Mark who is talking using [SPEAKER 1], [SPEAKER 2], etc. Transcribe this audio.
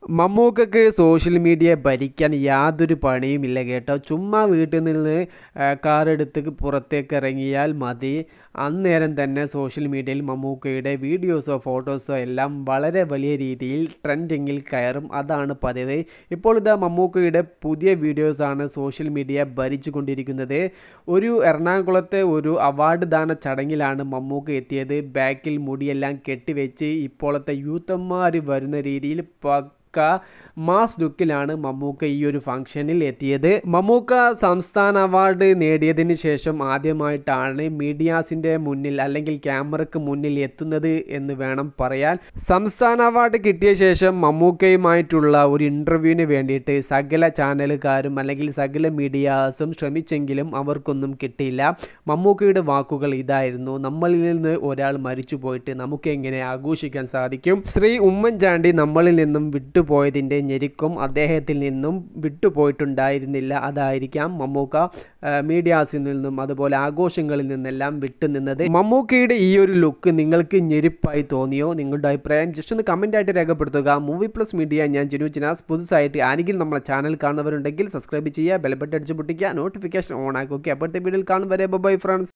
[SPEAKER 1] മമ്മൂക്കക്ക് social media ഭരിക്കാൻ യാതൊരു പണിയുമില്ല കേട്ടോ. ചുമ്മാ വീട്ടിൽ നിന്ന് കാറെടുത്ത് പുറത്തേക്ക് ഇറങ്ങിയാൽ മതി, അന്നേരം തന്നെ സോഷ്യൽ മീഡിയയിൽ മമ്മൂക്കയുടെ വീഡിയോസോ ഫോട്ടോസോ എല്ലാം വളരെ വലിയ രീതിയിൽ ട്രെൻഡിങ്ങിൽ കയറും. അതാണ് പതിവ്. ഇപ്പോൾ ഇതാ മമ്മൂക്കയുടെ പുതിയ വീഡിയോസാണ് സോഷ്യൽ മീഡിയ ഭരിച്ചു കൊണ്ടിരിക്കുന്നത്. ഒരു എറണാകുളത്തെ ഒരു അവാർഡ് ദാന ചടങ്ങിലാണ് മമ്മൂക്ക എത്തിയത്. ബാക്കിൽ മുടിയെല്ലാം കെട്ടിവെച്ച് ഇപ്പോഴത്തെ യൂത്തന്മാർ വരുന്ന രീതിയിൽ മാസ് ലുക്കിലാണ് മമ്മൂക്ക ഈ ഒരു ഫംഗ്ഷനിൽ എത്തിയത്. മമ്മൂക്ക സംസ്ഥാന അവാർഡ് നേടിയതിന് ശേഷം ആദ്യമായിട്ടാണ് മീഡിയാസിൻ്റെ മുന്നിൽ അല്ലെങ്കിൽ ക്യാമറയ്ക്ക് മുന്നിൽ എത്തുന്നത് എന്ന് വേണം പറയാൻ. സംസ്ഥാന അവാർഡ് കിട്ടിയ ശേഷം മമ്മൂക്കയുമായിട്ടുള്ള ഒരു ഇൻ്റർവ്യൂവിന് വേണ്ടിയിട്ട് സകല ചാനലുകാരും അല്ലെങ്കിൽ സകല മീഡിയാസും ശ്രമിച്ചെങ്കിലും അവർക്കൊന്നും കിട്ടിയില്ല. മമ്മൂക്കയുടെ വാക്കുകൾ ഇതായിരുന്നു: നമ്മളിൽ നിന്ന് ഒരാൾ മരിച്ചു പോയിട്ട് നമുക്ക് എങ്ങനെ ആഘോഷിക്കാൻ സാധിക്കും? ശ്രീ ഉമ്മൻചാണ്ടി നമ്മളിൽ നിന്നും വിട്ടുപോയതിൻ്റെ ഞെരുക്കം അദ്ദേഹത്തിൽ നിന്നും വിട്ടുപോയിട്ടുണ്ടായിരുന്നില്ല. അതായിരിക്കാം മമ്മൂക്ക മീഡിയാസിൽ നിന്നും അതുപോലെ ആഘോഷങ്ങളിൽ നിന്നെല്ലാം വിട്ടുനിന്നത്. മമ്മൂക്കയുടെ ഈ ഒരു ലുക്ക് നിങ്ങൾക്ക് ഞെരുപ്പായി തോന്നിയോ? നിങ്ങളുടെ അഭിപ്രായം ജസ്റ്റ് ഒന്ന് കമൻ്റായിട്ട് രേഖപ്പെടുത്തുക. മൂവി പ്ലസ് മീഡിയ, ഞാൻ ജിനു ജിനാസ്. പുതുസായിട്ട് ആരെങ്കിലും നമ്മളെ ചാനൽ കാണുന്നവരുണ്ടെങ്കിൽ സബ്സ്ക്രൈബ് ചെയ്യുക, ബെൽ ബട്ടൺ അടിച്ച് പൊട്ടിക്കുക, നോട്ടിഫിക്കേഷൻ ഓൺ ആക്കുക. അപ്പോഴത്തെ വീഡിയോയിൽ കാണും വരെ ബൈ ഫ്രണ്ട്സ്.